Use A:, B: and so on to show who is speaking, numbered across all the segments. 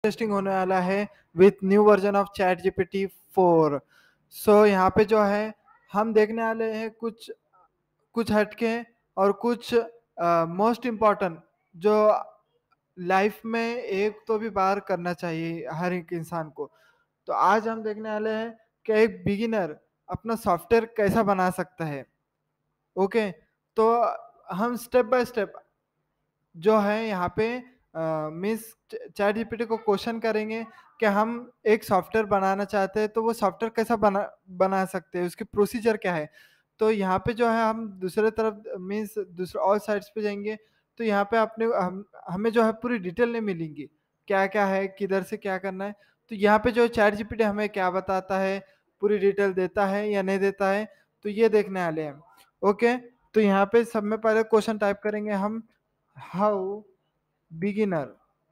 A: Testing होने वाला है with new version of chat GPT 4। So यहाँ पे जो है हम देखने वाले हैं कुछ कुछ हटके और कुछ मोस्ट इम्पॉर्टेंट जो लाइफ में एक तो भी बार करना चाहिए हर एक इंसान को। तो आज हम देखने वाले हैं कि एक बिगिनर अपना सॉफ्टवेयर कैसा बना सकता है। ओके, तो हम स्टेप बाय स्टेप जो है यहाँ पे मिस चैट जीपीटी को क्वेश्चन करेंगे कि हम एक सॉफ्टवेयर बनाना चाहते हैं, तो वो सॉफ्टवेयर कैसा बना बना सकते हैं, उसकी प्रोसीजर क्या है। तो यहाँ पे जो है हम दूसरे तरफ मीन्स दूसरे और साइड्स पे जाएंगे, तो यहाँ पे हमें जो है पूरी डिटेल नहीं मिलेंगी, क्या क्या है, किधर से क्या करना है। तो यहाँ पे जो चैट जीपीटी हमें क्या बताता है, पूरी डिटेल देता है या नहीं देता है, तो ये देखने वाले हैं। ओके, तो यहाँ पे सब में पहले क्वेश्चन टाइप करेंगे हम, how beginner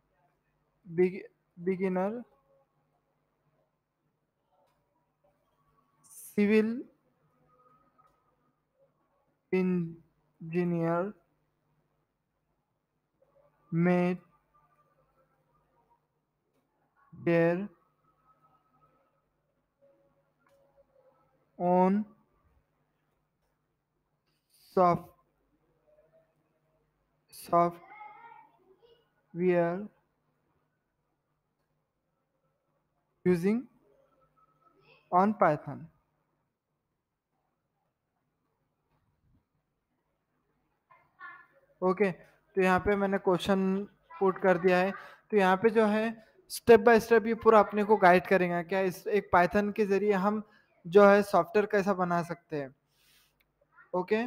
A: beginner civil engineer में their own soft software using on Python. Okay, तो यहाँ पे मैंने क्वेश्चन पुट कर दिया है। तो यहाँ पे जो है स्टेप बाय स्टेप ये पूरा अपने को गाइड करेगा क्या इस एक पाइथन के जरिए हम जो है सॉफ्टवेयर कैसा बना सकते हैं। ओके,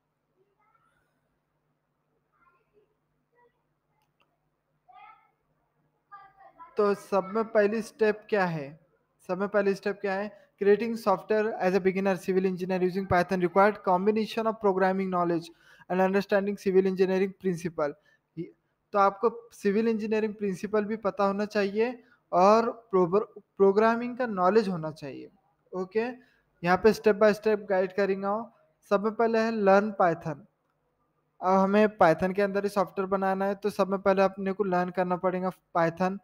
A: तो सब में पहली स्टेप क्या है, creating software as a beginner civil engineer using Python required combination of programming knowledge and understanding civil engineering principle. तो आपको सिविल इंजीनियरिंग प्रिंसिपल भी पता होना चाहिए और प्रोग्रामिंग का नॉलेज होना चाहिए। ओके, यहाँ पे स्टेप बाय स्टेप गाइड करेंगे। सब में पहले है लर्न पाइथन। अब हमें पाइथन के अंदर ही सॉफ्टवेयर बनाना है, तो सब में पहले अपने को लर्न करना पड़ेगा Python.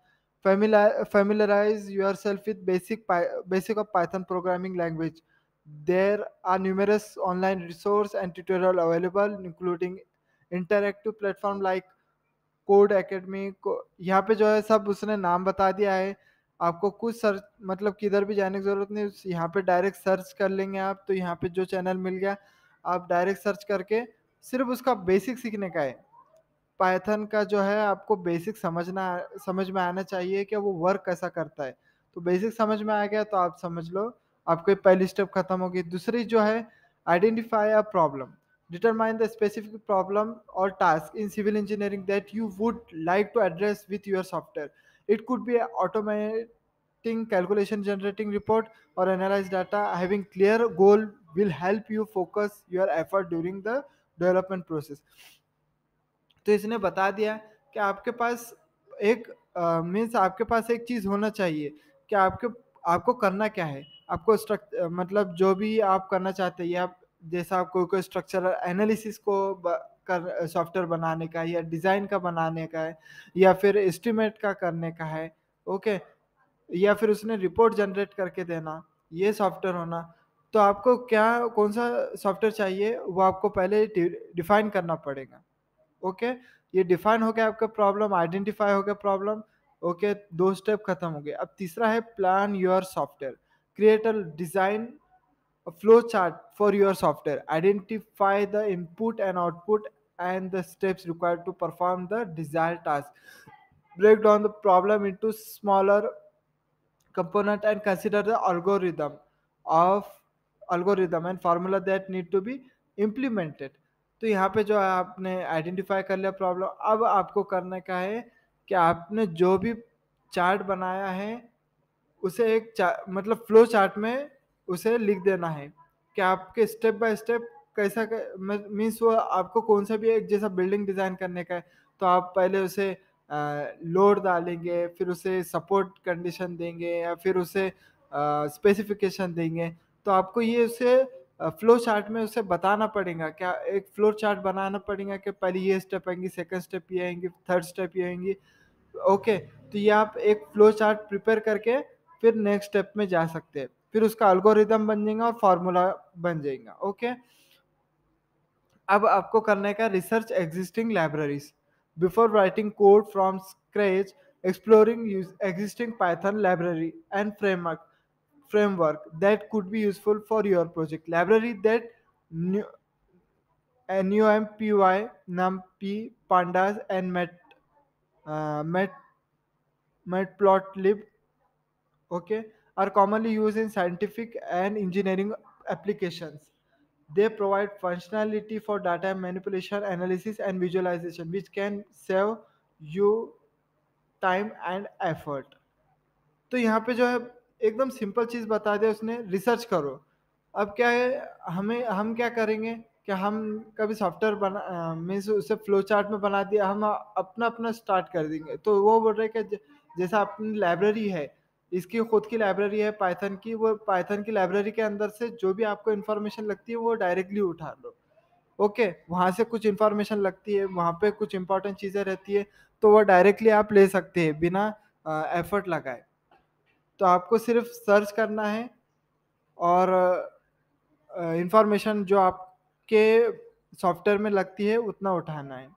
A: familiarize yourself with basic of Python programming language. There are numerous online resources and tutorial available, including interactive platform like Codecademy को। यहाँ पे जो है सब उसने नाम बता दिया है। आपको कुछ सर्च मतलब किधर भी जाने की जरूरत नहीं, यहाँ पे डायरेक्ट सर्च कर लेंगे आप, तो यहाँ पे जो चैनल मिल गया आप डायरेक्ट सर्च करके सिर्फ उसका बेसिक सीखने का है। पाइथन का जो है आपको बेसिक समझ में आना चाहिए कि वो वर्क कैसा करता है। तो बेसिक समझ में आ गया तो आप समझ लो आपकी पहली स्टेप खत्म होगी। दूसरी जो है identify a problem, determine the specific problem or task in civil engineering that you would like to address with your software. It could be automating calculation, generating report, or analyze data. Having clear goal will help you focus your effort during the development process. तो इसने बता दिया कि आपके पास एक means आपके पास एक चीज होना चाहिए कि आपको करना क्या है। आपको मतलब जो भी आप करना चाहते हैं, या जैसा आपको कोई स्ट्रक्चरल एनालिसिस को कर सॉफ्टवेयर बनाने का है, या डिजाइन का बनाने का है, या फिर एस्टिमेट का करने का है। ओके, या फिर उसने रिपोर्ट जनरेट करके देना, ये सॉफ्टवेयर होना। तो आपको क्या कौन सा सॉफ्टवेयर चाहिए वो आपको पहले डिफाइन करना पड़ेगा। ओके, ये डिफाइन हो गया आपका प्रॉब्लम, आइडेंटिफाई हो गया प्रॉब्लम। ओके, दो स्टेप खत्म हो गए। अब तीसरा है plan your software, create a design flow chart for your software, identify the input and output and the steps required to perform the desired task. Break down the problem into smaller component and consider the of algorithm and formula that need to be implemented. तो यहाँ पे जो है आपने identify कर लिया problem. अब आपको करने का है कि आपने जो भी चार्ट बनाया है उसे मतलब फ्लो चार्ट में उसे लिख देना है कि आपके स्टेप बाय स्टेप कैसा मीन्स वो आपको कौन सा भी एक जैसा बिल्डिंग डिजाइन करने का है, तो आप पहले उसे लोड डालेंगे, फिर उसे सपोर्ट कंडीशन देंगे, या फिर उसे स्पेसिफिकेशन देंगे। तो आपको ये उसे फ्लो चार्ट में उसे बताना पड़ेगा, क्या एक फ्लो चार्ट बनाना पड़ेगा कि पहले ये स्टेप आएंगी, सेकंड स्टेप ये आएंगी, थर्ड स्टेप ये आएंगी। ओके, तो ये आप एक फ्लो चार्ट प्रिपेयर करके फिर नेक्स्ट स्टेप में जा सकते हैं, फिर उसका अल्गोरिदम बन जाएगा और फार्मूला बन जाएगा। ओके, अब आपको करने का research existing libraries before writing code from scratch, exploring existing Python library and framework that could be useful for your project. Library that NUMPY, NumPy, Pandas, and Matplotlib, okay, are commonly used in scientific and engineering applications. They provide functionality for data manipulation, analysis, and visualization, which can save you time and effort. तो यहाँ पे जो है एकदम simple चीज बता दिया उसने, रिसर्च करो। अब क्या है, हमें हम क्या करेंगे कि हम कभी सॉफ्टवेयर बना मीन्स उसे फ्लो चार्ट में बना दिया, हम अपना अपना स्टार्ट कर देंगे। तो वो बोल रहे कि जैसा अपनी लाइब्रेरी है, इसकी खुद की लाइब्रेरी है पाइथन की, वो पाइथन की लाइब्रेरी के अंदर से जो भी आपको इन्फॉर्मेशन लगती है वो डायरेक्टली उठा लो। ओके, वहां से कुछ इन्फॉर्मेशन लगती है, वहां पे कुछ इंपॉर्टेंट चीजें रहती है, तो वो डायरेक्टली आप ले सकते हैं बिना एफर्ट लगाए। तो आपको सिर्फ सर्च करना है और इंफॉर्मेशन जो आपके सॉफ्टवेयर में लगती है उतना उठाना है।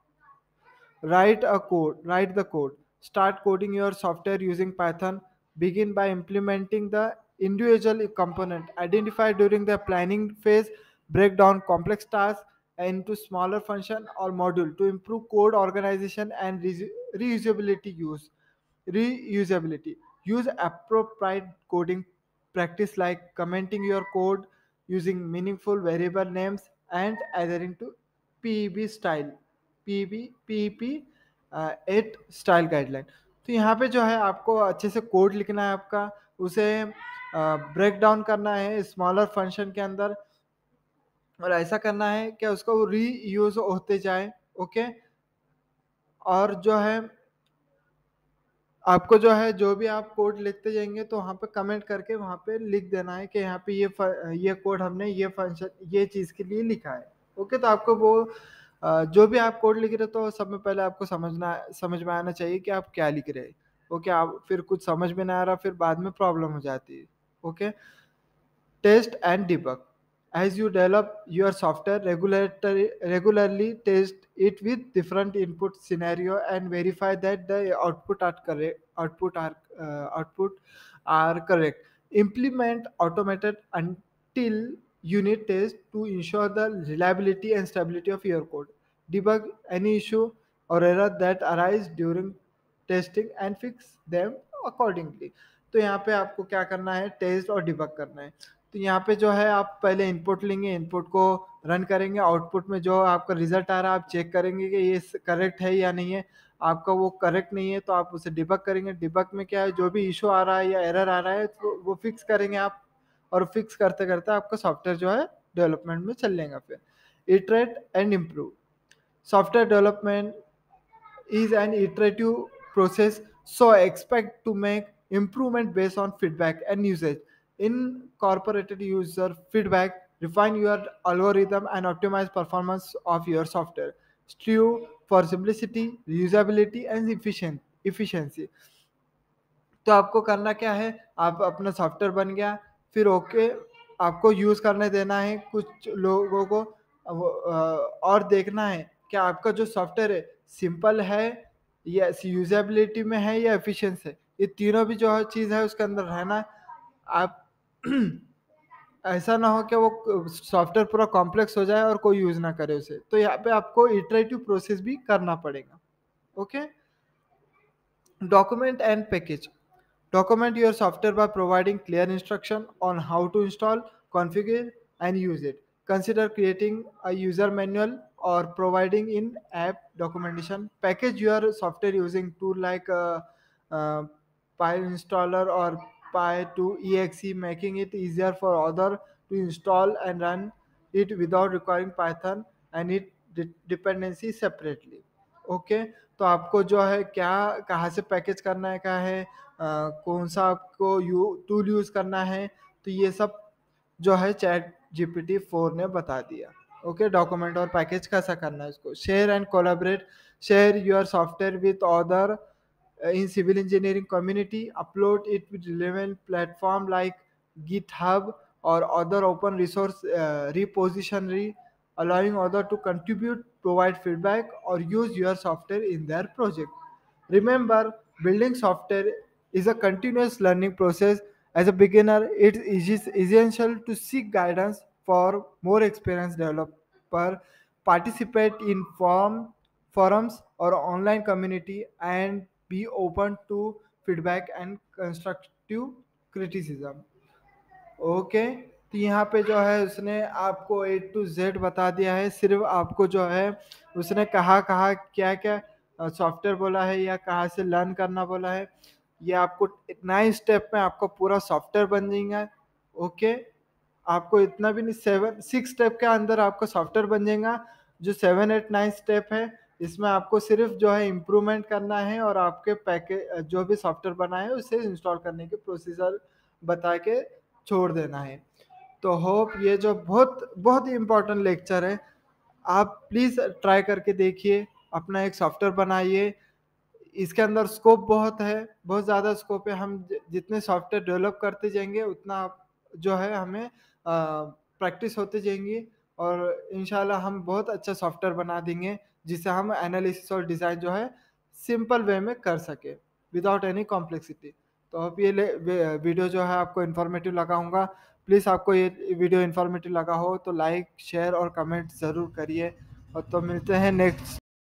A: Write the code. Start coding your software using Python. Begin by implementing the individual component identified during the planning phase. Break down complex tasks into smaller function or module to improve code organization and reusability use. Reusability. Use appropriate coding practice like commenting your code, using meaningful variable names, and adhering to PEB style PEP 8 style guideline. तो यहाँ पे जो है आपको अच्छे से code लिखना है आपका, उसे ब्रेक डाउन करना है स्मॉलर फंक्शन के अंदर, और ऐसा करना है कि उसको री यूज होते जाए। ओके, और जो है आपको जो है जो भी आप कोड लिखते जाएंगे तो वहाँ पे कमेंट करके वहाँ पे लिख देना है कि यहाँ पे ये कोड हमने ये फंक्शन ये चीज़ के लिए लिखा है। ओके, तो आपको वो जो भी आप कोड लिख रहे हो तो सब में पहले आपको समझ में आना चाहिए कि आप क्या लिख रहे हैं। ओके, आप फिर कुछ समझ में ना आ रहा फिर बाद में प्रॉब्लम हो जाती है। Okay, test and debug. As you develop your software, regularly test it with different input scenario and verify that the output are correct. Output are correct. Implement automated until unit test to ensure the reliability and stability of your code. Debug any issue or error that arise during testing and fix them accordingly. तो यहाँ पे आपको क्या करना है, test और debug करना है। तो यहाँ पे जो है आप पहले इनपुट लेंगे, इनपुट को रन करेंगे, आउटपुट में जो आपका रिजल्ट आ रहा है आप चेक करेंगे कि ये करेक्ट है या नहीं है। आपका वो करेक्ट नहीं है तो आप उसे डिबग करेंगे। डिबग में क्या है, जो भी इशू आ रहा है या एरर आ रहा है तो वो फिक्स करेंगे आप, और फिक्स करते करते आपका सॉफ्टवेयर जो है डेवलपमेंट में चल लेगा। फिर iterate and improve. Software development is an iterative process, so expect to make improvement based on feedback and usage. Incorporated user feedback, refine your algorithm and optimize performance of your software. Strive for simplicity, reusability and efficiency. तो आपको करना क्या है, आप अपना software बन गया, फिर ओके आपको यूज करने देना है कुछ लोगों को, और देखना है कि आपका जो सॉफ्टवेयर है सिंपल है या यूजेबिलिटी में है या एफिशिएंस है। ये तीनों भी जो चीज़ है उसके अंदर रहना है। आप ऐसा ना हो कि वो सॉफ्टवेयर पूरा कॉम्प्लेक्स हो जाए और कोई यूज ना करे उसे। तो यहाँ पे आपको इटरेटिव प्रोसेस भी करना पड़ेगा। Okay, document and package. Document your software by providing clear instruction on how to install, configure, and use it. Consider creating a user manual or providing in-app documentation. Package your software using tool like uh, PyInstaller or Py2exe, making it easier for other to install and run it without requiring Python and its dependency separately. Okay, तो आपको जो है क्या कहाँ से package करना है, क्या है कौन सा आपको टूल यूज करना है, तो ये सब जो है चैट GPT-4 ने बता दिया। ओके, डॉक्यूमेंट और पैकेज कैसा करना है इसको। Share and collaborate. Share your software with other in civil engineering community, upload it with relevant platform like GitHub or other open resource repository, allowing other to contribute, provide feedback, or use your software in their project. Remember, building software is a continuous learning process. As a beginner, it is essential to seek guidance for more experienced developer, participate in forums or online community, and be open to feedback and constructive criticism. Okay, तो यहाँ पे जो है उसने आपको A to Z बता दिया है। सिर्फ आपको जो है उसने कहाँ कहाँ क्या क्या सॉफ्टवेयर बोला है या कहाँ से लर्न करना बोला है। ये आपको 9 स्टेप में आपको पूरा सॉफ्टवेयर बन जाएगा। ओके, आपको इतना भी नहीं, 6 स्टेप के अंदर आपको सॉफ्टवेयर बन जाएगा। जो 7 8 9 स्टेप है इसमें आपको सिर्फ जो है इम्प्रूवमेंट करना है और आपके पैकेज जो भी सॉफ्टवेयर बना है उसे इंस्टॉल करने के प्रोसीजर बता के छोड़ देना है। तो होप ये जो बहुत बहुत ही इम्पोर्टेंट लेक्चर है, आप प्लीज़ ट्राई करके देखिए, अपना एक सॉफ्टवेयर बनाइए। इसके अंदर स्कोप बहुत है, बहुत ज़्यादा स्कोप है। हम जितने सॉफ्टवेयर डेवलप करते जाएंगे उतना जो है हमें प्रैक्टिस होती जाएंगी और इंशाल्लाह हम बहुत अच्छा सॉफ्टवेयर बना देंगे जिसे हम एनालिसिस और डिज़ाइन जो है सिंपल वे में कर सके विदाउट एनी कॉम्प्लेक्सिटी। तो अब ये वीडियो जो है आपको इन्फॉर्मेटिव लगा होगा। प्लीज़ आपको ये वीडियो इन्फॉर्मेटिव लगा हो तो लाइक शेयर और कमेंट ज़रूर करिए। और तो मिलते हैं नेक्स्ट